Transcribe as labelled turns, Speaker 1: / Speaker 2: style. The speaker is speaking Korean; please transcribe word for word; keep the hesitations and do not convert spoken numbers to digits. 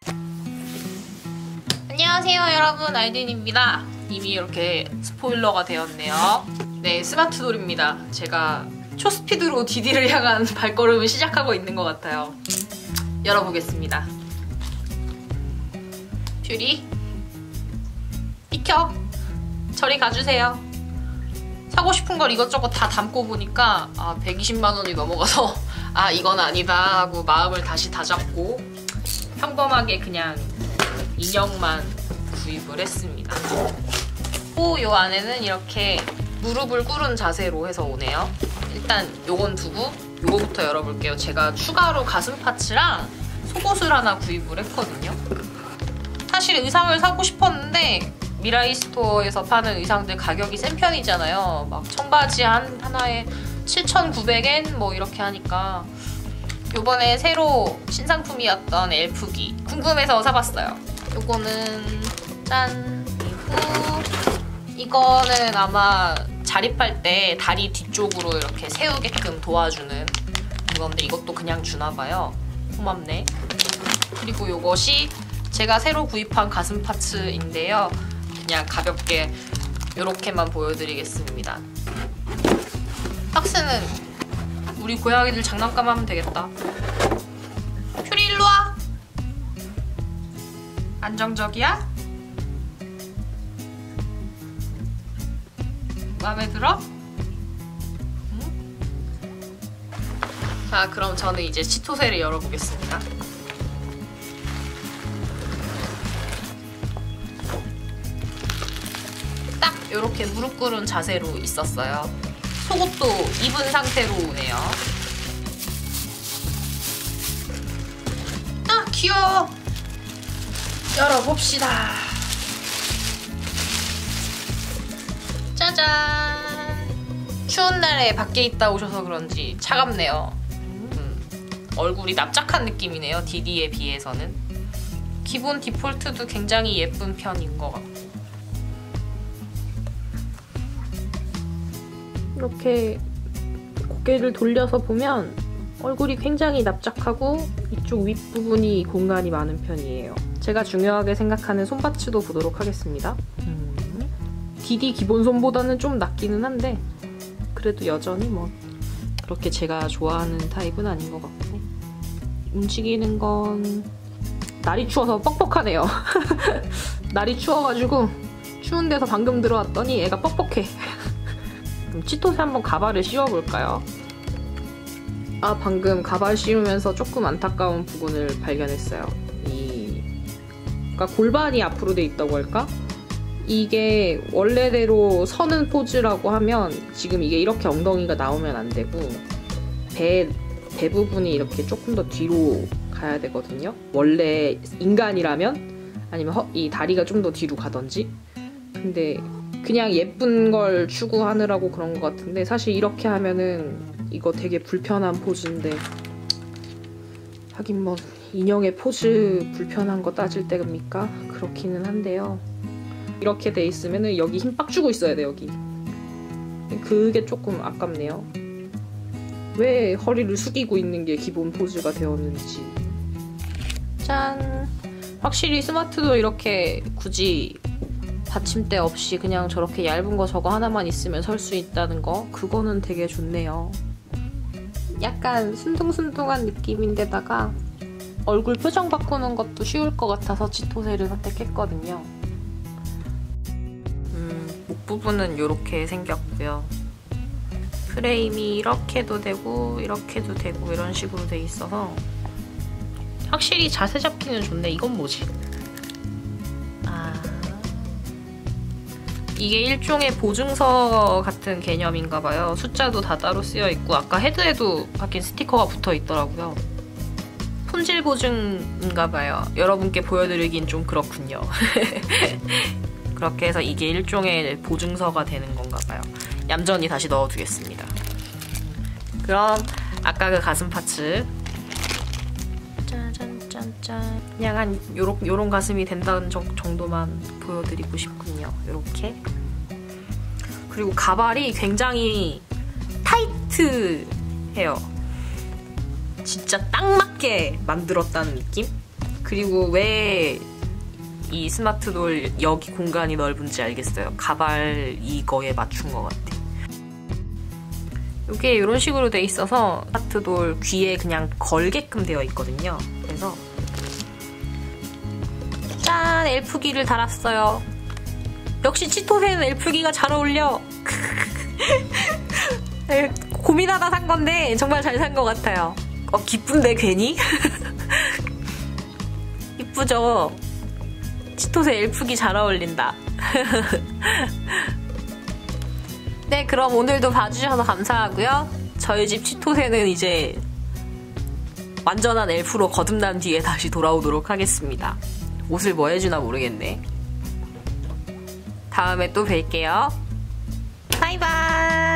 Speaker 1: 안녕하세요 여러분, 아이든입니다. 이미 이렇게 스포일러가 되었네요. 네, 스마트돌입니다. 제가 초스피드로 디디를 향한 발걸음을 시작하고 있는 것 같아요. 열어보겠습니다. 퓨리 비켜! 저리 가주세요. 사고 싶은 걸 이것저것 다 담고 보니까 아, 백이십만 원이 넘어가서 아 이건 아니다 하고 마음을 다시 다잡고 평범하게 그냥 인형만 구입을 했습니다. 또 요 안에는 이렇게 무릎을 꿇은 자세로 해서 오네요. 일단 요건 두고 요거부터 열어볼게요. 제가 추가로 가슴 파츠랑 속옷을 하나 구입을 했거든요. 사실 의상을 사고 싶었는데 미라이 스토어에서 파는 의상들 가격이 센 편이잖아요. 막 청바지 한, 하나에 칠천구백 엔 뭐 이렇게 하니까 요번에 새로 신상품이었던 엘프기 궁금해서 사봤어요. 요거는 짠! 그리고 이거는 아마 자립할 때 다리 뒤쪽으로 이렇게 세우게끔 도와주는 그건데 이것도 그냥 주나봐요. 고맙네. 그리고 요것이 제가 새로 구입한 가슴 파츠인데요. 그냥 가볍게 이렇게만 보여드리겠습니다. 박스는 우리 고양이들 장난감 하면 되겠다. 퓨리 일로 와! 안정적이야? 마음에 들어? 응? 자, 그럼 저는 이제 치토세를 열어보겠습니다. 딱 이렇게 무릎 꿇은 자세로 있었어요. 속옷도 입은 상태로 오네요. 아, 귀여워! 열어봅시다. 짜잔! 추운 날에 밖에 있다 오셔서 그런지 차갑네요. 음, 얼굴이 납작한 느낌이네요. 디디에 비해서는. 기본 디폴트도 굉장히 예쁜 편인 것 같고. 이렇게 고개를 돌려서 보면 얼굴이 굉장히 납작하고 이쪽 윗부분이 공간이 많은 편이에요. 제가 중요하게 생각하는 손파츠도 보도록 하겠습니다. 음. 디디 기본 손보다는 좀 낫기는 한데 그래도 여전히 뭐 그렇게 제가 좋아하는 타입은 아닌 것 같고 움직이는 건 날이 추워서 뻑뻑하네요. 날이 추워가지고 추운 데서 방금 들어왔더니 애가 뻑뻑해. 그럼 치토세 한번 가발을 씌워볼까요? 아, 방금 가발 씌우면서 조금 안타까운 부분을 발견했어요. 이 그러니까 골반이 앞으로 돼 있다고 할까? 이게 원래대로 서는 포즈라고 하면 지금 이게 이렇게 엉덩이가 나오면 안 되고 배, 배 부분이 이렇게 조금 더 뒤로 가야 되거든요. 원래 인간이라면 아니면 허, 이 다리가 좀 더 뒤로 가던지. 근데 그냥 예쁜 걸 추구하느라고 그런 것 같은데 사실 이렇게 하면은 이거 되게 불편한 포즈인데 하긴 뭐 인형의 포즈 불편한 거 따질 때입니까? 그렇기는 한데요. 이렇게 돼 있으면은 여기 힘 빡 주고 있어야 돼, 여기. 그게 조금 아깝네요. 왜 허리를 숙이고 있는 게 기본 포즈가 되었는지. 짠! 확실히 스마트도 이렇게 굳이 받침대 없이 그냥 저렇게 얇은 거 저거 하나만 있으면 설 수 있다는 거, 그거는 되게 좋네요. 약간 순둥순둥한 느낌인데다가 얼굴 표정 바꾸는 것도 쉬울 것 같아서 치토세를 선택했거든요. 부분은 이렇게 생겼고요. 프레임이 이렇게도 되고 이렇게도 되고 이런 식으로 돼 있어서 확실히 자세 잡기는 좋네. 이건 뭐지? 아, 이게 일종의 보증서 같은 개념인가 봐요. 숫자도 다 따로 쓰여 있고 아까 헤드에도 하긴 스티커가 붙어 있더라고요. 품질 보증인가 봐요. 여러분께 보여드리긴 좀 그렇군요. 그렇게 해서 이게 일종의 보증서가 되는 건가 봐요. 얌전히 다시 넣어두겠습니다. 그럼 아까 그 가슴 파츠 짠짠짠짠 그냥 한 요런, 요런 가슴이 된다는 정도만 보여드리고 싶군요. 요렇게. 그리고 가발이 굉장히 타이트해요. 진짜 딱 맞게 만들었다는 느낌? 그리고 왜 이 스마트돌 여기 공간이 넓은지 알겠어요. 가발 이거에 맞춘 것 같아. 이게 이런 식으로 돼 있어서 스마트돌 귀에 그냥 걸게끔 되어 있거든요. 그래서 짠! 엘프기를 달았어요. 역시 치토새는 엘프기가 잘 어울려. 고민하다 산 건데 정말 잘 산 것 같아요. 어, 기쁜데 괜히? 이쁘죠? 치토새 엘프기 잘 어울린다. 네, 그럼 오늘도 봐주셔서 감사하고요. 저희 집 치토새는 이제 완전한 엘프로 거듭난 뒤에 다시 돌아오도록 하겠습니다. 옷을 뭐 해주나 모르겠네. 다음에 또 뵐게요. 바이바이.